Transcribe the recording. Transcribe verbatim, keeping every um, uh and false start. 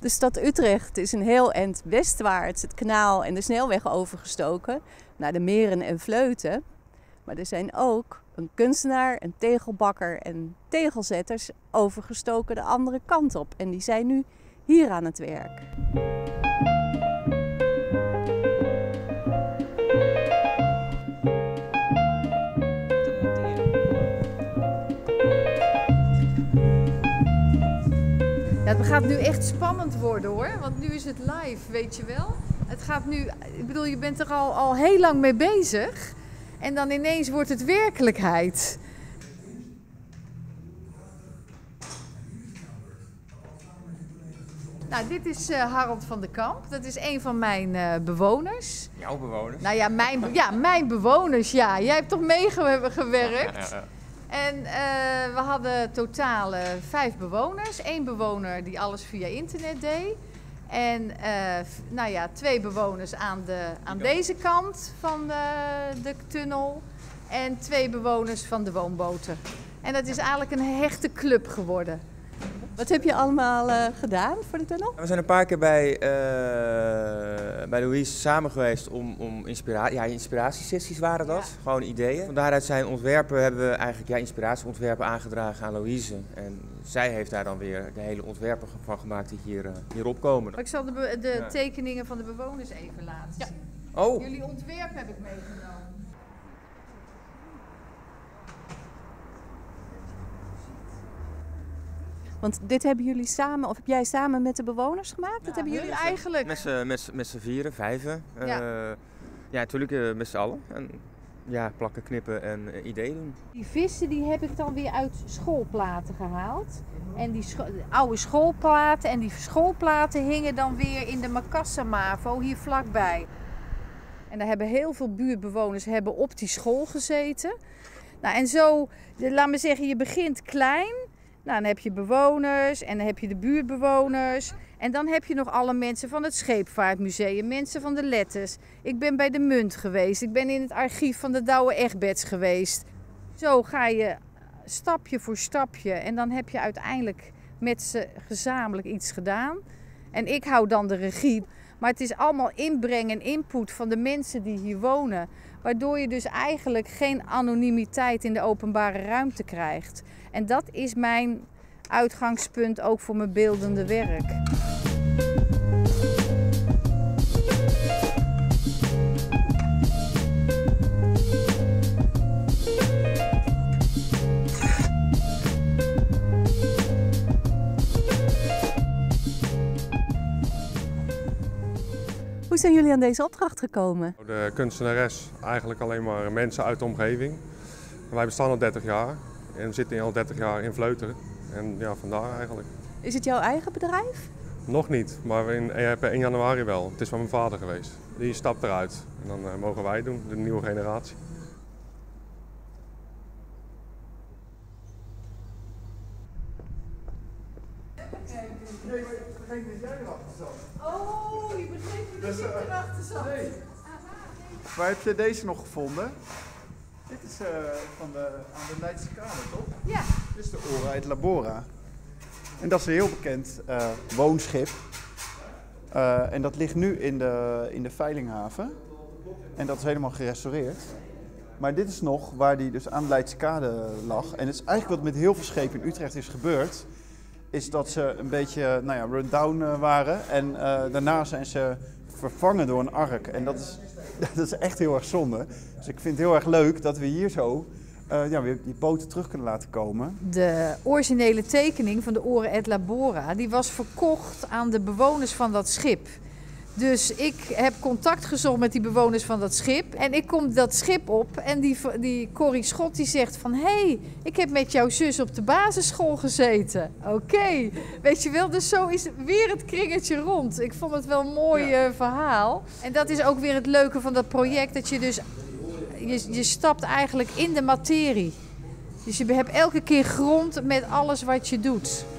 De stad Utrecht is een heel eind westwaarts het kanaal en de snelweg overgestoken naar de Meren en Vleuten. Maar er zijn ook een kunstenaar, een tegelbakker en tegelzetters overgestoken de andere kant op. En die zijn nu hier aan het werk. Ja, het gaat nu echt spannend worden hoor, want nu is het live, weet je wel. Het gaat nu, ik bedoel, je bent er al, al heel lang mee bezig en dan ineens wordt het werkelijkheid. Nou, dit is uh, Harold van de Kamp, dat is een van mijn uh, bewoners. Jouw bewoners? Nou ja, mijn, ja, mijn bewoners, ja. Jij hebt toch meegewerkt? Ja, ja, ja. En uh, we hadden totaal uh, vijf bewoners. Eén bewoner die alles via internet deed. En uh, nou ja, twee bewoners aan, de, aan deze kant van de, de tunnel. En twee bewoners van de woonboten. En dat is eigenlijk een hechte club geworden. Wat heb je allemaal uh, gedaan voor de tunnel? We zijn een paar keer bij, uh, bij Louise samen geweest om, om inspira ja, inspiratiesessies waren dat, ja. Gewoon ideeën. Van daaruit zijn ontwerpen, hebben we eigenlijk ja, inspiratieontwerpen aangedragen aan Louise. En zij heeft daar dan weer de hele ontwerpen van gemaakt die hier, uh, hierop komen. Maar ik zal de, de ja. tekeningen van de bewoners even laten ja. zien. Oh. Jullie ontwerp heb ik meegenomen. Want dit hebben jullie samen, of heb jij samen met de bewoners gemaakt? Ja, dat hebben jullie eigenlijk? Met z'n vieren, vijven. Ja, uh, ja natuurlijk uh, met z'n allen. En, ja, plakken, knippen en uh, ideeën doen. Die vissen die heb ik dan weer uit schoolplaten gehaald. En die scho oude schoolplaten en die schoolplaten hingen dan weer in de Makassa Mavo hier vlakbij. En daar hebben heel veel buurtbewoners hebben op die school gezeten. Nou, en zo, laat me zeggen, je begint klein. Nou, dan heb je bewoners en dan heb je de buurtbewoners. En dan heb je nog alle mensen van het Scheepvaartmuseum, mensen van de letters. Ik ben bij de Munt geweest, ik ben in het archief van de Douwe Egberts geweest. Zo ga je stapje voor stapje en dan heb je uiteindelijk met ze gezamenlijk iets gedaan. En ik hou dan de regie. Maar het is allemaal inbreng en input van de mensen die hier wonen. Waardoor je dus eigenlijk geen anonimiteit in de openbare ruimte krijgt. En dat is mijn uitgangspunt ook voor mijn beeldende werk. Hoe zijn jullie aan deze opdracht gekomen? De kunstenares, eigenlijk alleen maar mensen uit de omgeving. Wij bestaan al dertig jaar en we zitten al dertig jaar in Vleuten. En ja, vandaar eigenlijk. Is het jouw eigen bedrijf? Nog niet, maar in, per één januari wel. Het is van mijn vader geweest. Die stapt eruit en dan uh, mogen wij doen, de nieuwe generatie. Nee, maar ik begreep dat jij erachter zat. Oh, je begreep dat ik erachter zat. Nee. Waar heb je deze nog gevonden? Dit is uh, van de, aan de Leidse Kade, toch? Ja. Dit is de Ora et Labora. En dat is een heel bekend uh, woonschip. Uh, en dat ligt nu in de, in de Veilinghaven. En dat is helemaal gerestaureerd. Maar dit is nog waar die dus aan de Leidse Kade lag. En het is eigenlijk wat met heel veel schepen in Utrecht is gebeurd. Is dat ze een beetje nou ja, run-down waren. En uh, daarna zijn ze vervangen door een ark. En dat is, dat is echt heel erg zonde. Dus ik vind het heel erg leuk dat we hier zo uh, ja, weer die boten terug kunnen laten komen. De originele tekening van de Ora et Labora die was verkocht aan de bewoners van dat schip. Dus ik heb contact gezocht met die bewoners van dat schip. En ik kom dat schip op en die, die Corrie Schot die zegt van... hé, hey, ik heb met jouw zus op de basisschool gezeten. Oké, okay. Weet je wel, dus zo is weer het kringetje rond. Ik vond het wel een mooi ja. uh, verhaal. En dat is ook weer het leuke van dat project. Dat je dus, je, je stapt eigenlijk in de materie. Dus je hebt elke keer grond met alles wat je doet.